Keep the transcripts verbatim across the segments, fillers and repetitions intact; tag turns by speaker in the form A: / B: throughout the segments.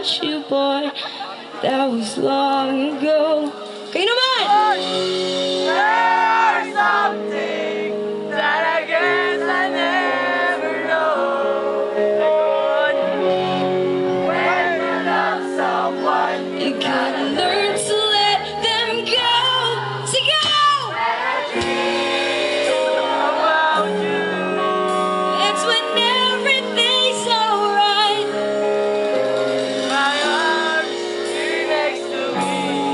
A: touch you, boy. That was long ago. Kayo naman!
B: There's something that I guess I never know. When you love someone,
A: You gotta learn to let them go. Say go!
B: when I dream about you,
A: That's when everything's alright.
B: my arms here next to me.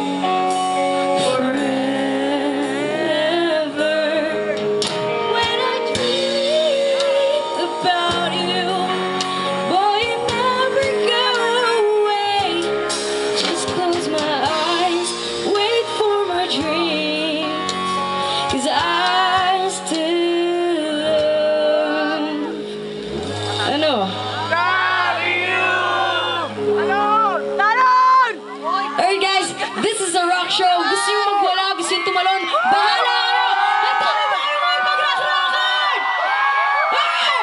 A: Forever. When I dream about you, boy, you never go away. Just close my eyes, wait for my dreams, 'cause I still love. Ano?
B: Loving you. Talon! Talon!
A: Alright guys, this is a rock show. Gusto nyo magwala, gusto nyo tumalon, bahala kayo! Handa na ba kayo mga pag-rock-rockan? Hey!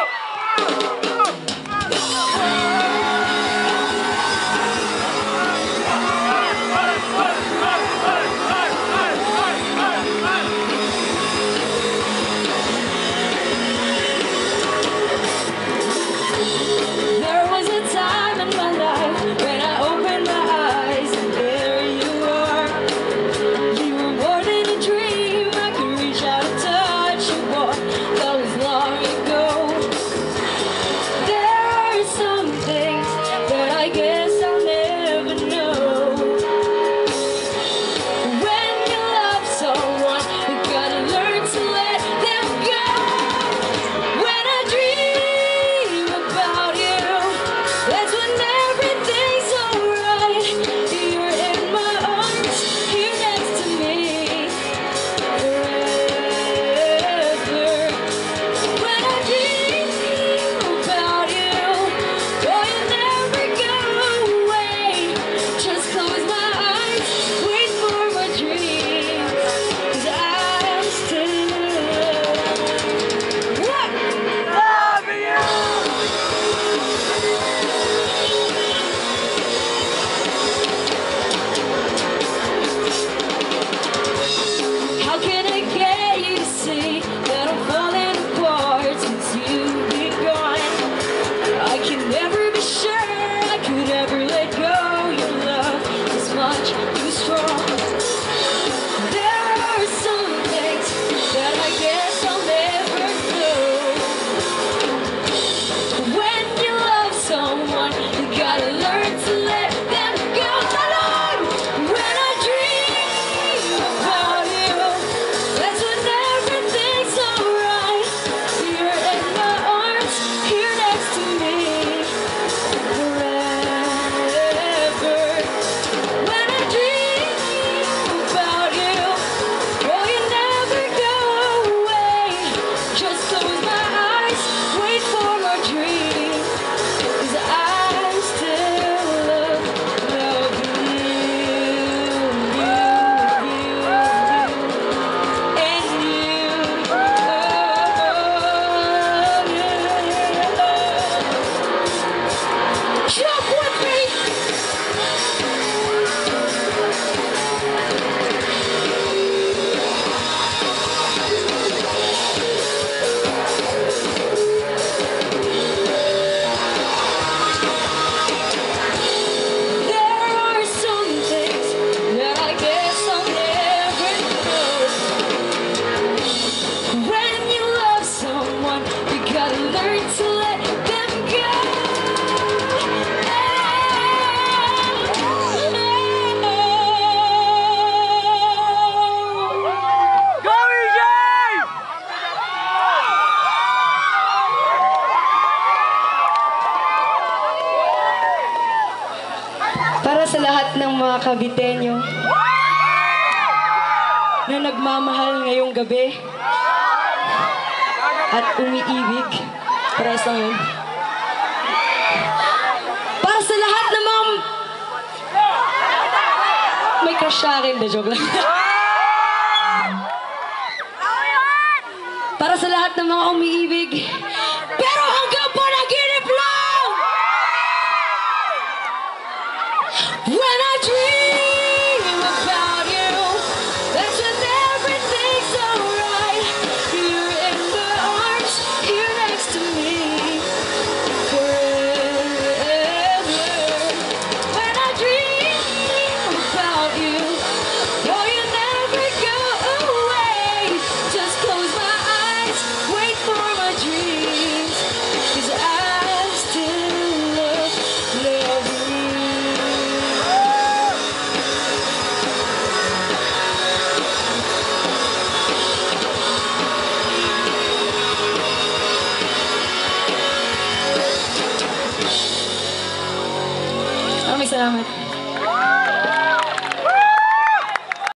A: There was a time in my life when I opened my eyes and there you are. You were more than a dream. I could reach out and touch you, boy. That was long ago. There are some things that I guess I'll never know. When you love someone, you gotta learn to let them go. When I dream about you, that's when everything's alright. You're in my arms, here next to me, forever. When I dream about you, boy, you never go away. Just close my eyes, wait for my dreams, 'cause I still love. What?
B: Loving you.
A: How can I get you to see that I'm falling apart since you've been gone? I can never be sure I could ever let go. Your love is much too strong. There are some things that I guess I'll never know. When you love someone, you gotta learn to let them go. Alone! When I dream about you, that's when everything's alright. You're in my arms, here next to me, forever. When I dream about you, oh, you never go away. Just close my eyes, wait for my dream, 'cause I still love loving you, you, you, and you. Jump with me! There are some things that I guess I'll never know. When you love someone, you gotta learn to let them go.
B: Go, E J!
A: Para sa lahat ng mga Caviteño na nagmamahal ngayong gabi at umiibig, para sa yun. Para sa lahat ng mga may crush sa akin, de joke lang. Para sa lahat ng mga umiibig, pero hanggang panaginip lang! When I dream about you, that's when everything's alright. You're in my arms, here next to me forever. When I dream about you, oh, you never go away. Just close my eyes, wait for my dreams, 'cause I still love, love you. Maraming salamat.